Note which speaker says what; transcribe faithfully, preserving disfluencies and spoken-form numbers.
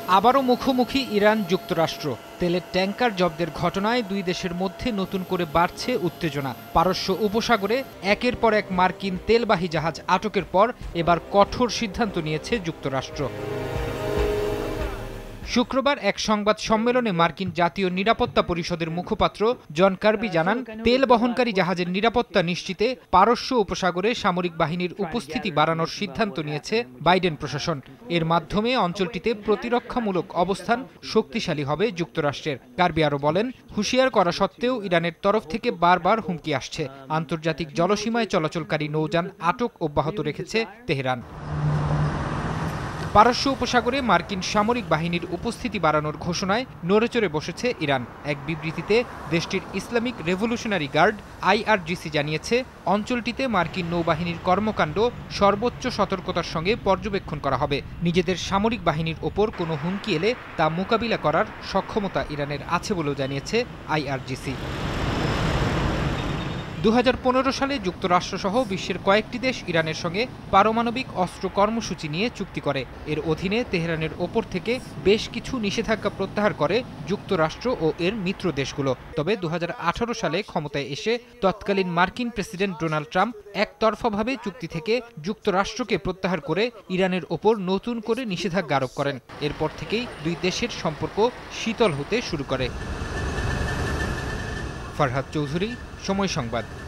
Speaker 1: আবারও মুখোমুখি ইরান যুক্তরাষ্ট্র। তেলের ট্যাঙ্কার জব্দের ঘটনায় দুই দেশের মধ্যে নতুন করে বাড়ছে উত্তেজনা। পারস্য উপসাগরে একের পর এক মার্কিন তেলবাহী জাহাজ আটকের পর এবার কঠোর সিদ্ধান্ত নিয়েছে যুক্তরাষ্ট্র। শুক্রবার এক সংবাদ সম্মেলনে মার্কিন জাতীয় নিরাপত্তা পরিষদের মুখপাত্র জন কার্বি জানান, তেল বহনকারী জাহাজের নিরাপত্তা নিশ্চিতে পারস্য উপসাগরে সামরিক বাহিনীর উপস্থিতি বাড়ানোর সিদ্ধান্ত নিয়েছে বাইডেন প্রশাসন। এর মাধ্যমে অঞ্চলটিতে প্রতিরক্ষামূলক অবস্থান শক্তিশালী হবে যুক্তরাষ্ট্রের। কার্বি আরও বলেন, হুঁশিয়ার করা সত্ত্বেও ইরানের তরফ থেকে বারবার হুমকি আসছে। আন্তর্জাতিক জলসীমায় চলাচলকারী নৌযান আটক অব্যাহত রেখেছে তেহরান। পারস্য উপসাগরে মার্কিন সামরিক বাহিনীর উপস্থিতি বাড়ানোর ঘোষণায় নড়েচড়ে বসেছে ইরান। এক বিবৃতিতে দেশটির ইসলামিক রেভলিউশনারি গার্ড আইআরজিসি জানিয়েছে, অঞ্চলটিতে মার্কিন নৌবাহিনীর কর্মকাণ্ড সর্বোচ্চ সতর্কতার সঙ্গে পর্যবেক্ষণ করা হবে। নিজেদের সামরিক বাহিনীর ওপর কোনো হুমকি এলে তা মোকাবিলা করার সক্ষমতা ইরানের আছে বলেও জানিয়েছে আইআরজিসি। দু হাজার পনেরো সালে যুক্তরাষ্ট্রসহ বিশ্বের কয়েকটি দেশ ইরানের সঙ্গে পারমাণবিক অস্ত্র কর্মসূচি নিয়ে চুক্তি করে। এর অধীনে তেহরানের ওপর থেকে বেশ কিছু নিষেধাজ্ঞা প্রত্যাহার করে যুক্তরাষ্ট্র ও এর মিত্র দেশগুলো। তবে দু হাজার আঠারো সালে ক্ষমতায় এসে তৎকালীন মার্কিন প্রেসিডেন্ট ডোনাল্ড ট্রাম্প একতরফাভাবে চুক্তি থেকে যুক্তরাষ্ট্রকে প্রত্যাহার করে ইরানের ওপর নতুন করে নিষেধাজ্ঞা আরোপ করেন। এরপর থেকেই দুই দেশের সম্পর্ক শীতল হতে শুরু করে। ফারহাদ চৌধুরী, সময় সংবাদ।